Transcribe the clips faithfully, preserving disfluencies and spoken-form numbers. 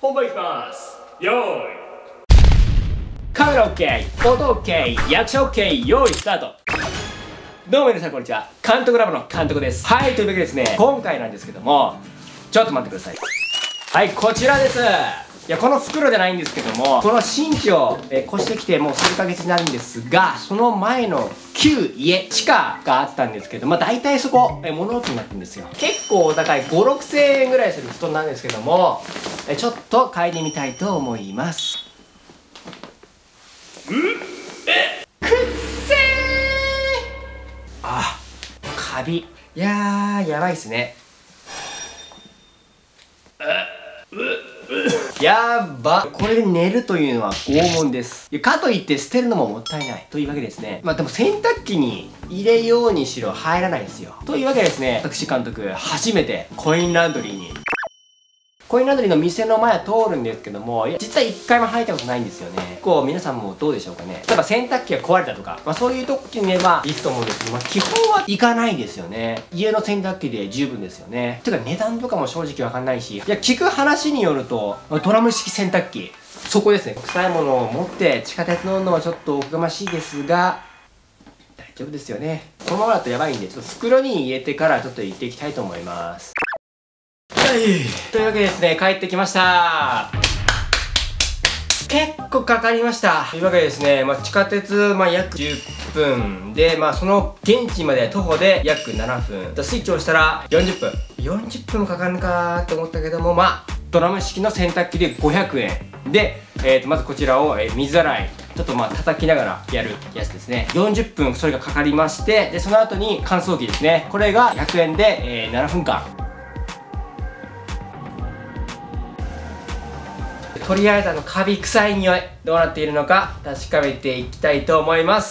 本番いきます。よーい。カメラ OK、音 OK、役者 OK、用意スタート。どうも皆さんこんにちは。監督ラボの監督です。はい、というわけでですね、今回なんですけども、ちょっと待ってください。はい、こちらです。いや、この袋じゃないんですけども、この新地を、えー、越してきてもう数ヶ月になるんですが、その前の旧家、地下があったんですけど、まあ大体そこ、えー、物置になってるんですよ。結構お高いご、ろくせんえんぐらいする布団なんですけども、えー、ちょっと嗅いでみたいと思います。んえくっせーあ、カビ。いやー、やばいっすね。やば、これで寝るというのは拷問です。かといって捨てるのももったいないというわけですね。まあでも洗濯機に入れようにしろ入らないですよ。というわけでですね、私監督初めてコインランドリーにコインランドリーの店の前は通るんですけども、いや実は一回も入ったことないんですよね。結構皆さんもどうでしょうかね。例えば洗濯機が壊れたとか、まあそういう時には行くと思うんですけど、まあ基本は行かないですよね。家の洗濯機で十分ですよね。てか値段とかも正直わかんないし、いや聞く話によると、ドラム式洗濯機、そこですね。臭いものを持って地下鉄乗るのはちょっとおこがましいですが、大丈夫ですよね。このままだとやばいんで、ちょっと袋に入れてからちょっと行っていきたいと思います。はい、というわけでですね、帰ってきました。結構かかりました。というわけでですね、まあ、地下鉄、まあ、約じゅっぷんで、まあ、その現地まで徒歩で約ななふん。スイッチを押したらよんじゅっぷん。よんじゅっぷんもかかるのかと思ったけども、まあ、ドラム式の洗濯機でごひゃくえん。で、えーと、まずこちらを、えー、水洗い。ちょっとまあ叩きながらやるやつですね。よんじゅっぷんそれがかかりまして、で、その後に乾燥機ですね。これがひゃくえんで、えー、ななふんかん。とりあえずあのカビ臭い匂いどうなっているのか確かめていきたいと思います。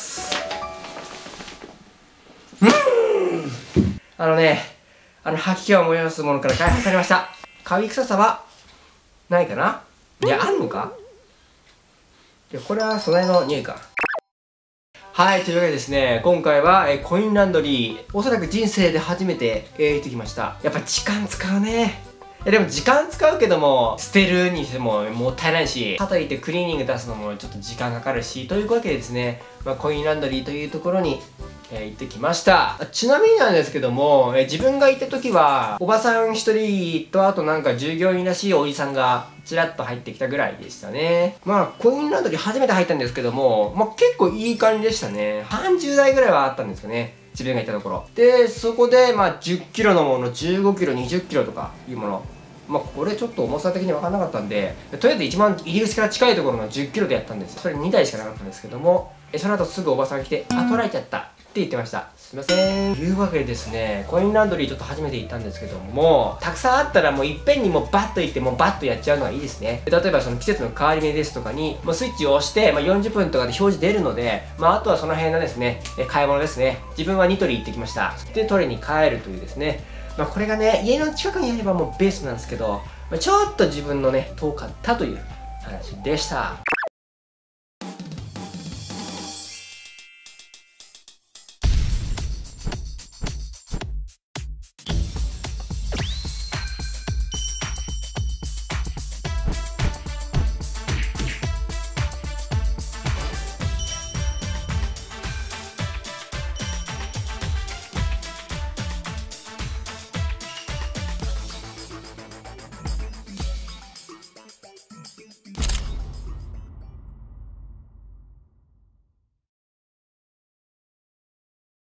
うーんあのねあの吐き気を催すものから開発されました。カビ臭さはないかな。いや、あんのか。いや、これは素材の匂いか。はい、というわけでですね、今回は、えー、コインランドリー、おそらく人生で初めて、えー、行ってきました。やっぱ時間使うね。でも時間使うけども捨てるにしてももったいないし、かといってクリーニング出すのもちょっと時間かかるし、というわけでですね、まあ、コインランドリーというところに、えー、行ってきました。ちなみになんですけども、えー、自分が行った時はおばさん一人とあとなんか従業員らしいおじさんがちらっと入ってきたぐらいでしたね。まあコインランドリー初めて入ったんですけども、まあ、結構いい感じでしたね。さんじゅうだいぐらいはあったんですかね、自分が行ったところで。そこでまあじゅっキロのもの、じゅうごキロ、にじゅっキロとかいうもの、まあこれちょっと重さ的に分からなかったんで、とりあえず一番入り口から近いところのじゅっキロでやったんですよ。それにだいしかなかったんですけども、えその後すぐおばさんが来て「あ、取られちゃった」って言ってました。すいません。というわけでですね、コインランドリーちょっと初めて行ったんですけども、たくさんあったらもういっぺんにもうバッと行ってもうバッとやっちゃうのがいいですね。例えばその季節の変わり目ですとかにもうスイッチを押して、まあ、よんじゅっぷんとかで表示出るので、まああとはその辺のですね買い物ですね。自分はニトリ行ってきました。で取りに帰るというですね、まあこれがね家の近くにあればもうベースなんですけど、ちょっと自分のね遠かったという話でした。